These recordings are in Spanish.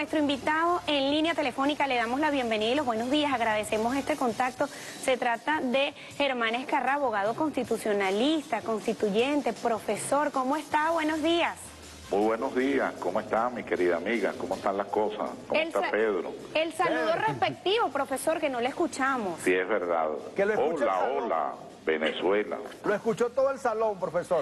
nuestro invitado en línea telefónica. Le damos la bienvenida y los buenos días. Agradecemos este contacto. Se trata de Germán Ezcarra, abogado constitucionalista, constituyente, profesor. ¿Cómo está? Buenos días. Muy buenos días. ¿Cómo está, mi querida amiga? ¿Cómo están las cosas? ¿Cómo está Pedro? El saludo respectivo, profesor, que no le escuchamos. Sí, es verdad. Que lo escuchó el salón. Hola, Venezuela. Lo escuchó todo el salón, profesor.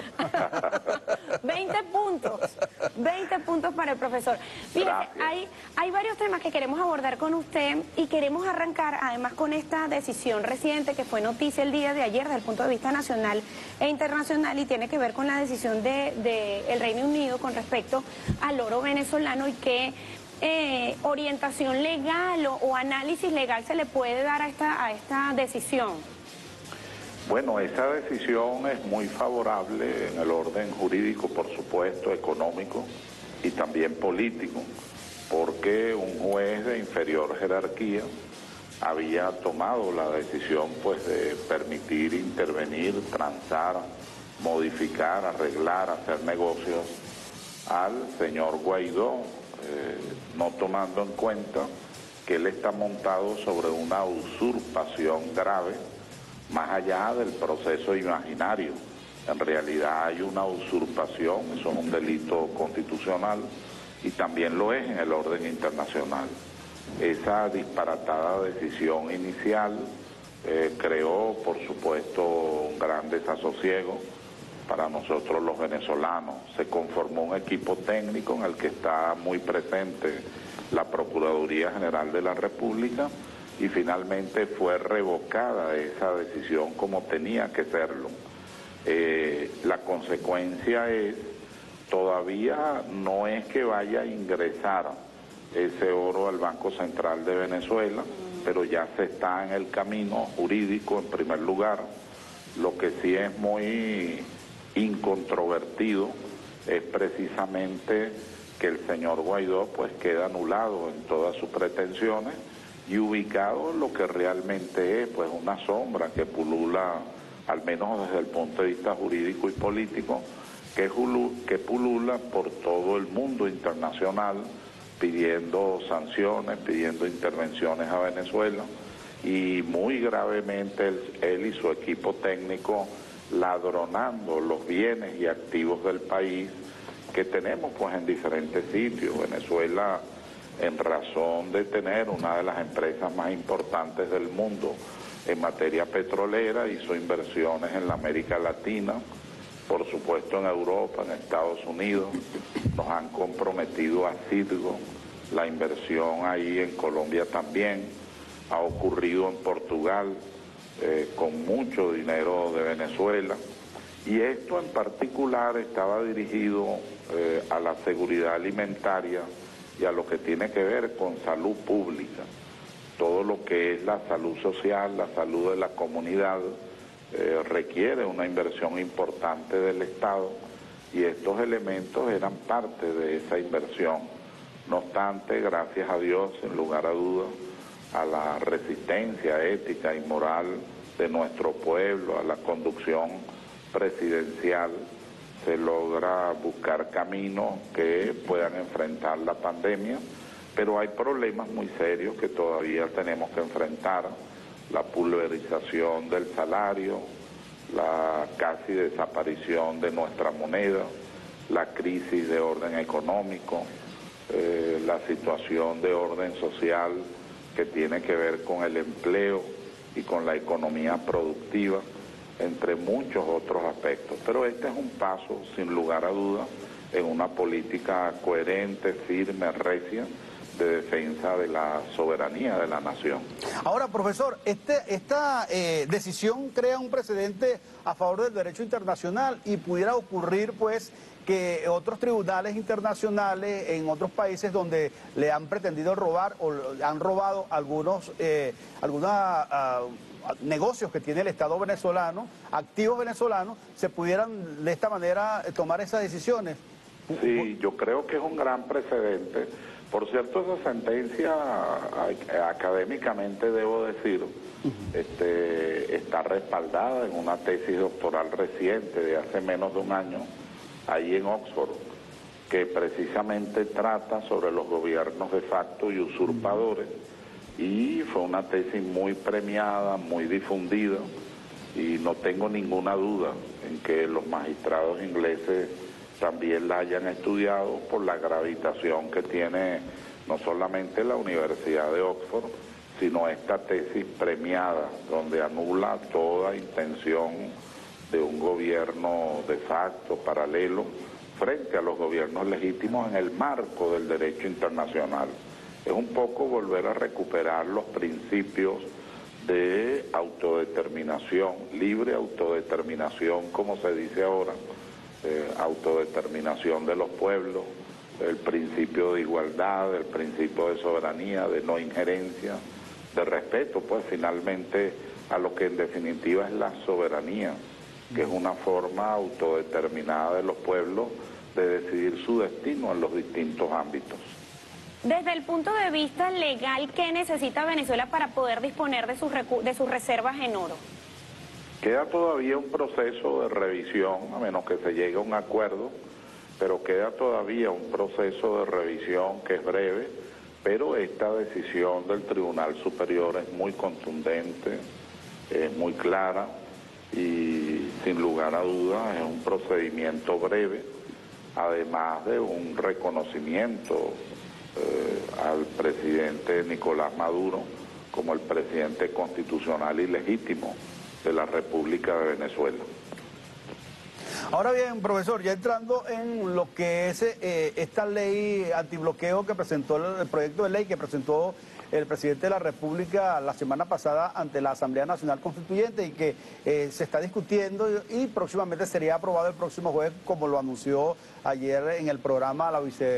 20 puntos. 20 puntos para el profesor. Fíjese, hay varios temas que queremos abordar con usted y queremos arrancar además con esta decisión reciente que fue noticia el día de ayer desde el punto de vista nacional e internacional y tiene que ver con la decisión de el Reino Unido con respecto al oro venezolano y qué orientación legal o análisis legal se le puede dar a esta decisión. Bueno, esa decisión es muy favorable en el orden jurídico, por supuesto, económico y también político, porque un juez de inferior jerarquía había tomado la decisión pues de permitir intervenir, transar, modificar, arreglar, hacer negocios al señor Guaidó, no tomando en cuenta que él está montado sobre una usurpación grave, más allá del proceso imaginario. En realidad hay una usurpación, eso es un delito constitucional y también lo es en el orden internacional. Esa disparatada decisión inicial creó, por supuesto, un gran desasosiego para nosotros los venezolanos. Se conformó un equipo técnico en el que está muy presente la Procuraduría General de la República y finalmente fue revocada esa decisión como tenía que serlo. La consecuencia es, todavía no es que vaya a ingresar ese oro al Banco Central de Venezuela, pero ya se está en el camino jurídico en primer lugar. Lo que sí es muy incontrovertido es precisamente que el señor Guaidó pues queda anulado en todas sus pretensiones y ubicado en lo que realmente es pues una sombra que pulula, al menos desde el punto de vista jurídico y político, que pulula por todo el mundo internacional pidiendo sanciones, pidiendo intervenciones a Venezuela y muy gravemente él y su equipo técnico ladronando los bienes y activos del país que tenemos pues en diferentes sitios. Venezuela, en razón de tener una de las empresas más importantes del mundo en materia petrolera, hizo inversiones en la América Latina, por supuesto en Europa, en Estados Unidos, nos han comprometido a Citgo, la inversión ahí en Colombia también, ha ocurrido en Portugal con mucho dinero de Venezuela, y esto en particular estaba dirigido a la seguridad alimentaria y a lo que tiene que ver con salud pública. Todo lo que es la salud social, la salud de la comunidad, requiere una inversión importante del Estado y estos elementos eran parte de esa inversión. No obstante, gracias a Dios, sin lugar a dudas, a la resistencia ética y moral de nuestro pueblo, a la conducción presidencial, se logra buscar caminos que puedan enfrentar la pandemia, pero hay problemas muy serios que todavía tenemos que enfrentar: la pulverización del salario, la casi desaparición de nuestra moneda, la crisis de orden económico, la situación de orden social que tiene que ver con el empleo y con la economía productiva, entre muchos otros aspectos. Pero este es un paso, sin lugar a dudas, en una política coherente, firme, recia, de defensa de la soberanía de la nación. Ahora, profesor, esta decisión crea un precedente a favor del derecho internacional y pudiera ocurrir, pues, que otros tribunales internacionales en otros países donde le han pretendido robar o han robado algunos negocios que tiene el Estado venezolano, activos venezolanos, se pudieran de esta manera tomar esas decisiones. Sí, yo creo que es un gran precedente. Por cierto, esa sentencia, académicamente debo decir, está respaldada en una tesis doctoral reciente de hace menos de un año, ahí en Oxford, que precisamente trata sobre los gobiernos de facto y usurpadores, y fue una tesis muy premiada, muy difundida, y no tengo ninguna duda en que los magistrados ingleses también la hayan estudiado por la gravitación que tiene no solamente la Universidad de Oxford, sino esta tesis premiada, donde anula toda intención de un gobierno de facto paralelo frente a los gobiernos legítimos en el marco del derecho internacional. Es un poco volver a recuperar los principios de autodeterminación, libre autodeterminación, como se dice ahora, autodeterminación de los pueblos, el principio de igualdad, el principio de soberanía, de no injerencia, de respeto, pues finalmente a lo que en definitiva es la soberanía, que es una forma autodeterminada de los pueblos de decidir su destino en los distintos ámbitos. Desde el punto de vista legal, ¿qué necesita Venezuela para poder disponer de sus reservas en oro? Queda todavía un proceso de revisión, a menos que se llegue a un acuerdo, pero queda todavía un proceso de revisión que es breve, pero esta decisión del Tribunal Superior es muy contundente, es muy clara y sin lugar a dudas es un procedimiento breve, además de un reconocimiento al presidente Nicolás Maduro como el presidente constitucional y legítimo de la República de Venezuela. Ahora bien, profesor, ya entrando en lo que es esta ley antibloqueo que presentó, el proyecto de ley que presentó el presidente de la República la semana pasada ante la Asamblea Nacional Constituyente y que se está discutiendo y próximamente sería aprobado el próximo jueves, como lo anunció ayer en el programa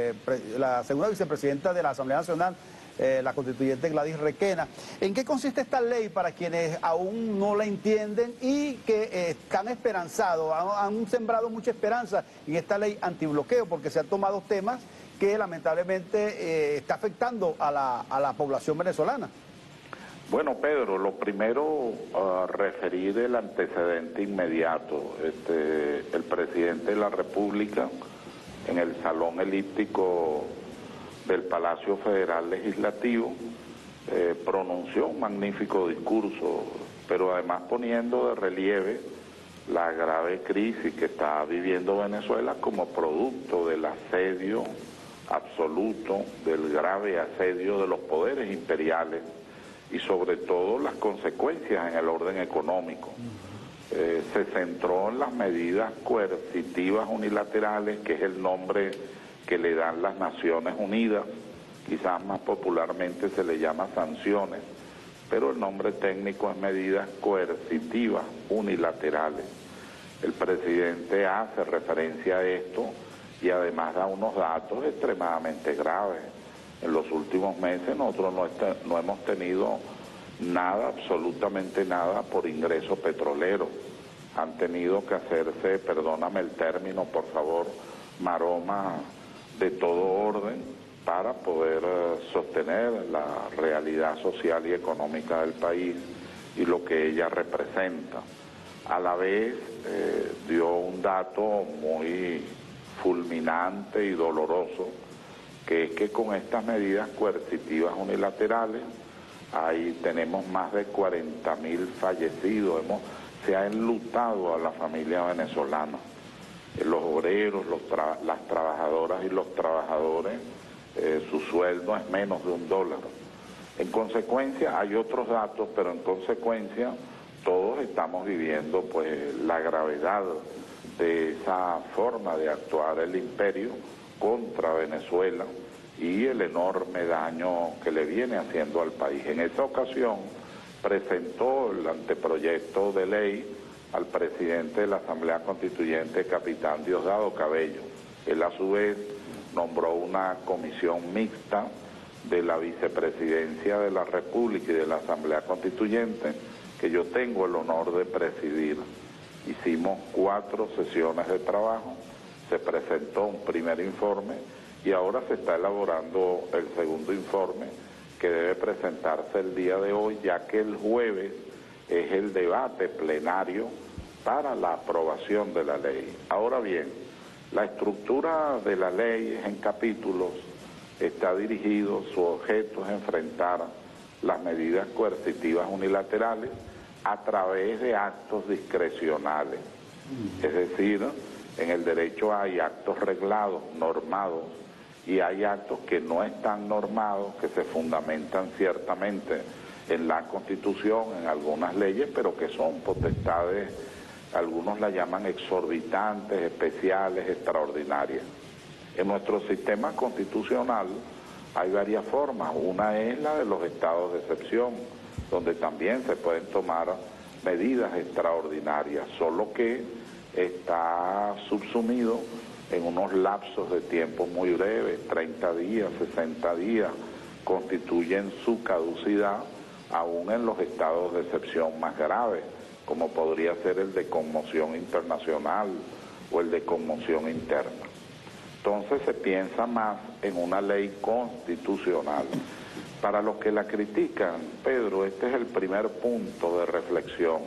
la segunda vicepresidenta de la Asamblea Nacional, la constituyente Gladys Requena. ¿En qué consiste esta ley para quienes aún no la entienden y que están esperanzados, han sembrado mucha esperanza en esta ley antibloqueo, porque se han tomado temas que lamentablemente está afectando a la población venezolana? Bueno, Pedro, lo primero, referir el antecedente inmediato. El presidente de la República, en el Salón Elíptico del Palacio Federal Legislativo, pronunció un magnífico discurso, pero además poniendo de relieve la grave crisis que está viviendo Venezuela como producto del asedio absoluto, del grave asedio de los poderes imperiales y sobre todo las consecuencias en el orden económico. Se centró en las medidas coercitivas unilaterales, que es el nombre que le dan las Naciones Unidas, quizás más popularmente se le llama sanciones, pero el nombre técnico es medidas coercitivas unilaterales. El presidente hace referencia a esto y además da unos datos extremadamente graves. En los últimos meses nosotros no hemos tenido nada, absolutamente nada, por ingresos petroleros. Han tenido que hacerse, perdóname el término, por favor, maromas de todo orden para poder sostener la realidad social y económica del país y lo que ella representa. A la vez dio un dato muy fulminante y doloroso, que es que con estas medidas coercitivas unilaterales ahí tenemos más de 40.000 fallecidos, se ha enlutado a la familia venezolana. Los obreros, las trabajadoras y los trabajadores, su sueldo es menos de $1. En consecuencia, hay otros datos, pero en consecuencia todos estamos viviendo pues la gravedad de esa forma de actuar el imperio contra Venezuela y el enorme daño que le viene haciendo al país. En esa ocasión presentó el anteproyecto de ley al presidente de la Asamblea Constituyente, capitán Diosdado Cabello. Él a su vez nombró una comisión mixta de la vicepresidencia de la República y de la Asamblea Constituyente, que yo tengo el honor de presidir. Hicimos 4 sesiones de trabajo, se presentó un primer informe y ahora se está elaborando el segundo informe, que debe presentarse el día de hoy, ya que el jueves es el debate plenario para la aprobación de la ley. Ahora bien, La estructura de la ley en capítulos está dirigido, su objeto es enfrentar las medidas coercitivas unilaterales a través de actos discrecionales. Es decir, en el derecho hay actos reglados, normados, y hay actos que no están normados, que se fundamentan ciertamente en la Constitución, en algunas leyes, pero que son potestades, algunos la llaman exorbitantes, especiales, extraordinarias. En nuestro sistema constitucional hay varias formas. Una es la de los estados de excepción, donde también se pueden tomar medidas extraordinarias, solo que está subsumido en unos lapsos de tiempo muy breves, 30 días, 60 días, constituyen su caducidad aún en los estados de excepción más graves, como podría ser el de conmoción internacional o el de conmoción interna. Entonces se piensa más en una ley constitucional. Para los que la critican, Pedro, este es el primer punto de reflexión.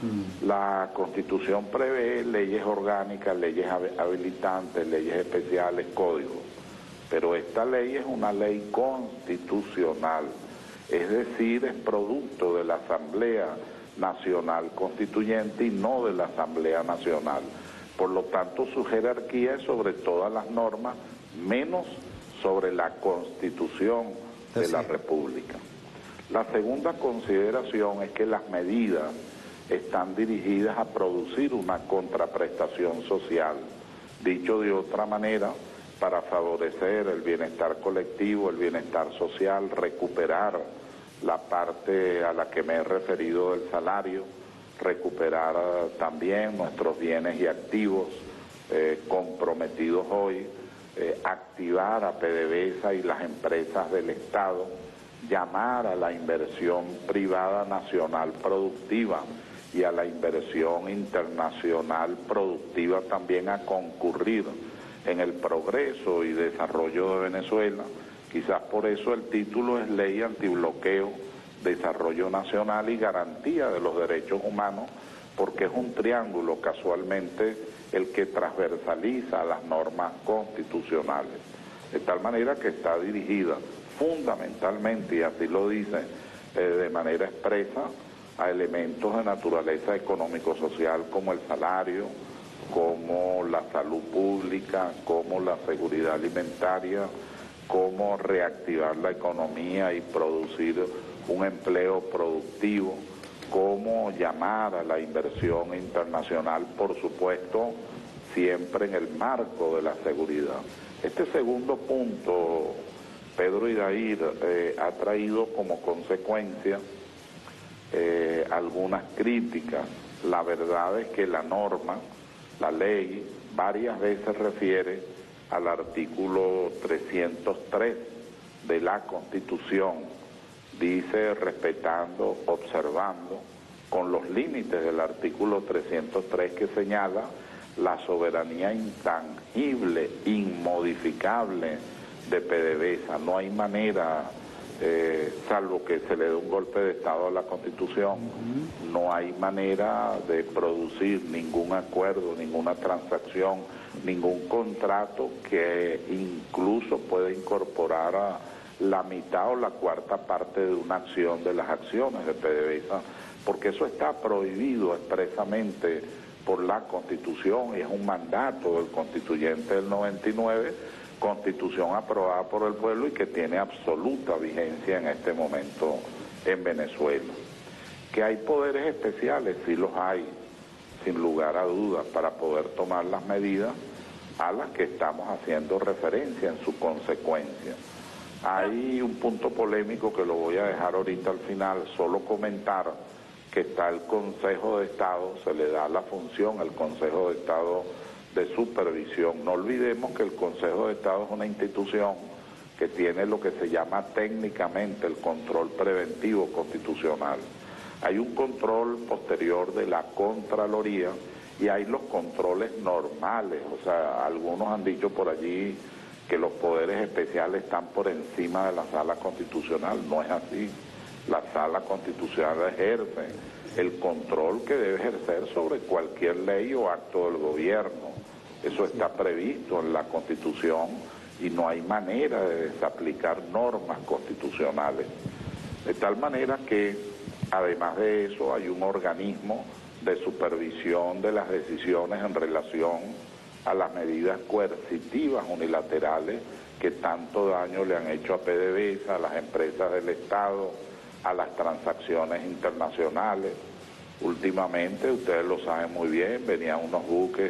La Constitución prevé leyes orgánicas, leyes habilitantes, leyes especiales, códigos, pero esta ley es una ley constitucional, es decir, es producto de la Asamblea Nacional Constituyente y no de la Asamblea Nacional. Por lo tanto, su jerarquía es sobre todas las normas, menos sobre la Constitución de la República. La segunda consideración es que las medidas están dirigidas a producir una contraprestación social, dicho de otra manera, para favorecer el bienestar colectivo, el bienestar social, recuperar la parte a la que me he referido del salario, recuperar también nuestros bienes y activos comprometidos hoy, activar a PDVSA y las empresas del Estado, llamar a la inversión privada nacional productiva y a la inversión internacional productiva también a concurrir en el progreso y desarrollo de Venezuela. Quizás por eso el título es Ley Antibloqueo, Desarrollo Nacional y Garantía de los Derechos Humanos, porque es un triángulo casualmente el que transversaliza las normas constitucionales, de tal manera que está dirigida fundamentalmente, y así lo dice de manera expresa, a elementos de naturaleza económico-social como el salario, como la salud pública, como la seguridad alimentaria, como reactivar la economía y producir un empleo productivo, cómo llamar a la inversión internacional, por supuesto, siempre en el marco de la seguridad. Este segundo punto, Pedro Idair, ha traído como consecuencia algunas críticas. La verdad es que la norma, la ley, varias veces refiere al artículo 303 de la Constitución. Dice respetando, observando, con los límites del artículo 303 que señala la soberanía intangible, inmodificable de PDVSA. No hay manera, salvo que se le dé un golpe de Estado a la Constitución, no hay manera de producir ningún acuerdo, ninguna transacción, ningún contrato que incluso pueda incorporar a la mitad o la cuarta parte de una acción de las acciones de PDVSA, porque eso está prohibido expresamente por la Constitución y es un mandato del constituyente del 99, Constitución aprobada por el pueblo y que tiene absoluta vigencia en este momento en Venezuela. Que hay poderes especiales, sí los hay, sin lugar a dudas, para poder tomar las medidas a las que estamos haciendo referencia en su consecuencia. Hay un punto polémico que lo voy a dejar ahorita al final, solo comentar que está el Consejo de Estado, se le da la función al Consejo de Estado de supervisión. No olvidemos que el Consejo de Estado es una institución que tiene lo que se llama técnicamente el control preventivo constitucional. Hay un control posterior de la Contraloría y hay los controles normales, o sea, algunos han dicho por allí que los poderes especiales están por encima de la Sala Constitucional. No es así. La Sala Constitucional ejerce el control que debe ejercer sobre cualquier ley o acto del gobierno. Eso está previsto en la Constitución y no hay manera de desaplicar normas constitucionales. De tal manera que, además de eso, hay un organismo de supervisión de las decisiones en relación a las medidas coercitivas unilaterales que tanto daño le han hecho a PDVSA, a las empresas del Estado, a las transacciones internacionales. Últimamente, ustedes lo saben muy bien, venían unos buques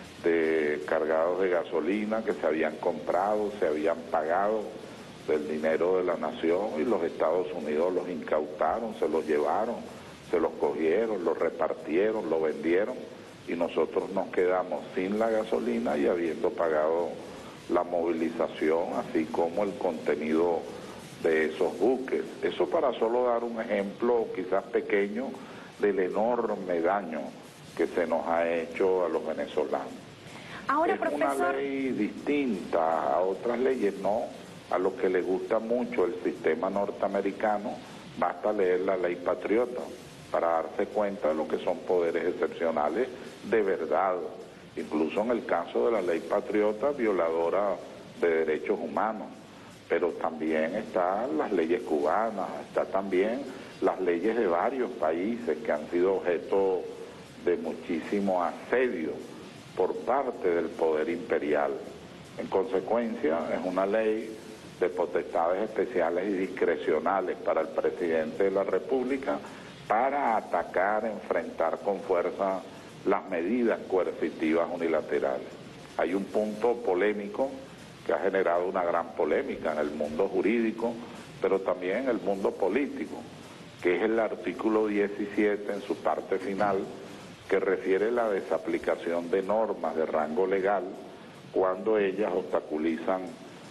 cargados de gasolina que se habían comprado, se habían pagado del dinero de la nación y los Estados Unidos los incautaron, se los llevaron, se los cogieron, los repartieron, lo vendieron y nosotros nos quedamos sin la gasolina y habiendo pagado la movilización, así como el contenido de esos buques. Eso para solo dar un ejemplo quizás pequeño del enorme daño que se nos ha hecho a los venezolanos. Ahora, es profesor, una ley distinta a otras leyes, no. A los que les gusta mucho el sistema norteamericano, basta leer la ley patriota para darse cuenta de lo que son poderes excepcionales de verdad. Incluso en el caso de la ley patriota, violadora de derechos humanos. Pero también están las leyes cubanas, está también las leyes de varios países que han sido objeto de muchísimo asedio por parte del poder imperial. En consecuencia, es una ley de potestades especiales y discrecionales para el presidente de la República para atacar, enfrentar con fuerza las medidas coercitivas unilaterales. Hay un punto polémico que ha generado una gran polémica en el mundo jurídico, pero también en el mundo político, que es el artículo 17 en su parte final, que refiere la desaplicación de normas de rango legal cuando ellas obstaculizan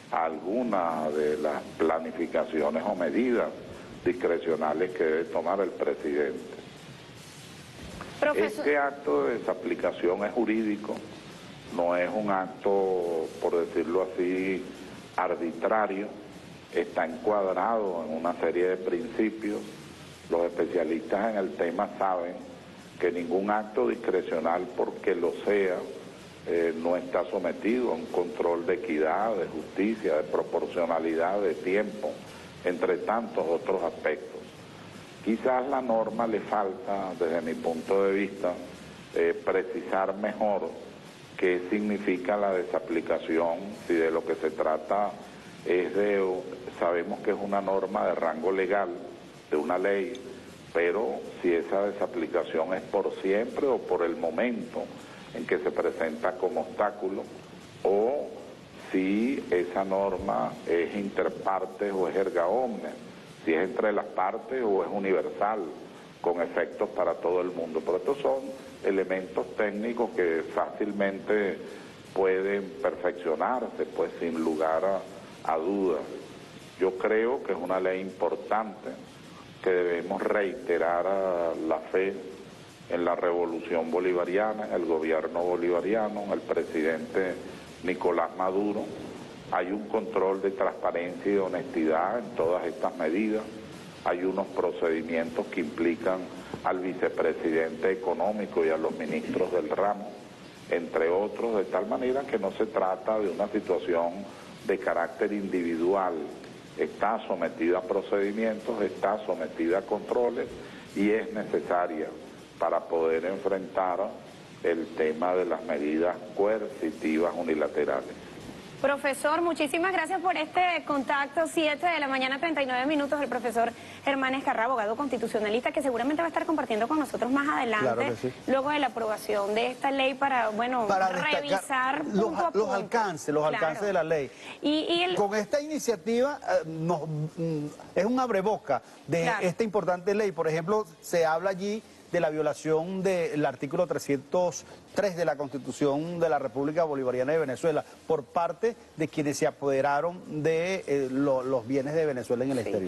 alguna de las planificaciones o medidas discrecionales que debe tomar el presidente. profesor, Este acto de desaplicación es jurídico, no es un acto, por decirlo así, arbitrario, está encuadrado en una serie de principios. Los especialistas en el tema saben que ningún acto discrecional, porque lo sea, no está sometido a un control de equidad, de justicia, de proporcionalidad, de tiempo, entre tantos otros aspectos. Quizás la norma le falta, desde mi punto de vista, precisar mejor qué significa la desaplicación, si de lo que se trata es sabemos que es una norma de rango legal, de una ley, pero si esa desaplicación es por siempre o por el momento en que se presenta como obstáculo, o si esa norma es interpartes o es erga omnes, si es entre las partes o es universal, con efectos para todo el mundo. Pero estos son elementos técnicos que fácilmente pueden perfeccionarse, pues sin lugar a dudas. Yo creo que es una ley importante, que debemos reiterar la fe en la revolución bolivariana, en el gobierno bolivariano, en el presidente Nicolás Maduro. Hay un control de transparencia y de honestidad en todas estas medidas. Hay unos procedimientos que implican al vicepresidente económico y a los ministros del ramo, entre otros, de tal manera que no se trata de una situación de carácter individual. Está sometida a procedimientos, está sometida a controles y es necesaria para poder enfrentar el tema de las medidas coercitivas unilaterales. Profesor, muchísimas gracias por este contacto. 7 de la mañana, 39 minutos, el profesor Germán Ezcarra, abogado constitucionalista, que seguramente va a estar compartiendo con nosotros más adelante, Claro que sí, luego de la aprobación de esta ley para, bueno, revisar punto a punto los alcances de la ley. Con esta iniciativa es un abreboca de esta importante ley. Por ejemplo, se habla allí de la violación del artículo 303 de la Constitución de la República Bolivariana de Venezuela por parte de quienes se apoderaron de los bienes de Venezuela en el exterior.